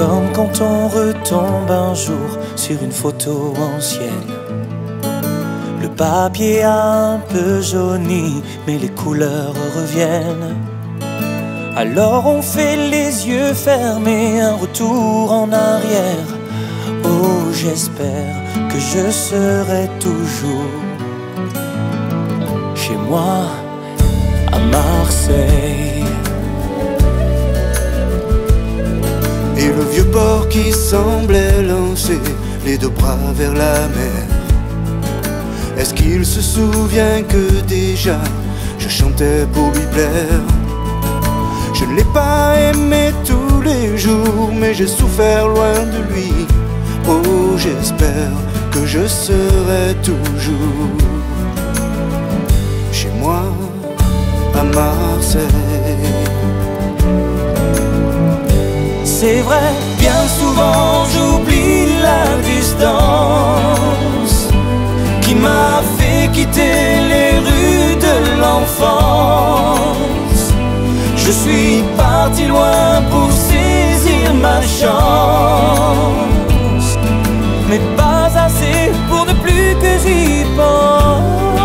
comme quand on retombe un jour sur une photo ancienne. Le papier a un peu jauni, mais les couleurs reviennent. Alors on fait les yeux fermés, un retour en arrière. Oh, j'espère que je serai toujours chez moi à Marseille. Et le vieux port qui semblait lancer les deux bras vers la mer, est-ce qu'il se souvient que déjà je chantais pour lui plaire? Je ne l'ai pas aimé tous les jours, mais j'ai souffert loin de lui. Oh, j'espère que je serai toujours chez moi à Marseille. C'est vrai, bien souvent j'oublie la distance qui m'a fait quitter les rues de l'enfance. Je suis parti loin pour saisir ma chance, mais pas assez pour ne plus que j'y pense.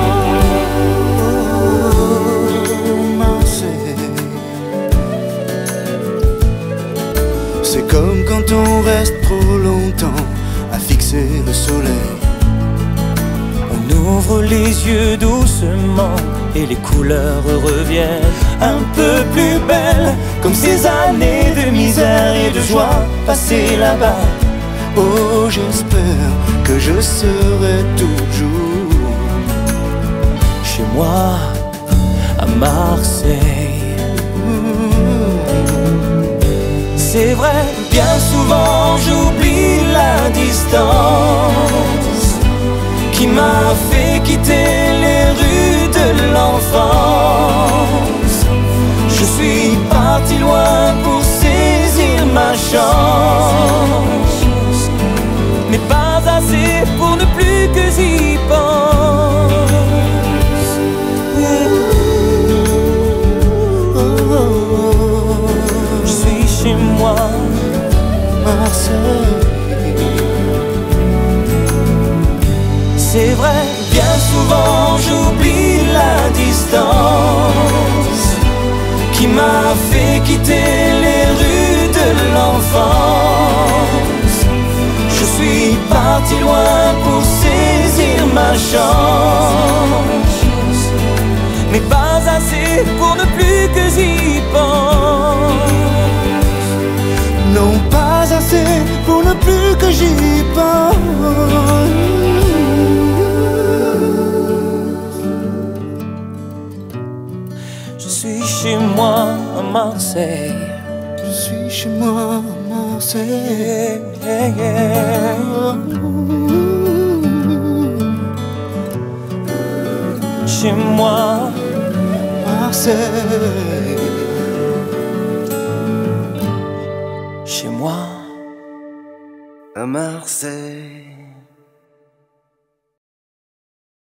C'est comme quand on reste trop longtemps à fixer le soleil. On ouvre les yeux doucement et les couleurs reviennent un peu plus belles, comme ces années de misère et de joie passées là-bas. Oh, j'espère que je serai toujours chez moi à Marseille. C'est vrai, bien souvent j'oublie la distance qui m'a fait quitter les rues de l'enfance. Je suis parti loin pour saisir ma chance, mais pas assez pour ne plus que j'y pense. Je suis chez moi, Marseille. C'est vrai, bien souvent j'oublie la distance qui m'a fait quitter les rues de l'enfance. Je suis parti loin pour saisir ma chance, mais pas assez pour ne plus que j'y pense. Non, pas assez pour ne plus que j'y pense. Je suis chez moi à Marseille. Je suis chez moi à Marseille. Chez moi, Marseille. chez moi À Marseille.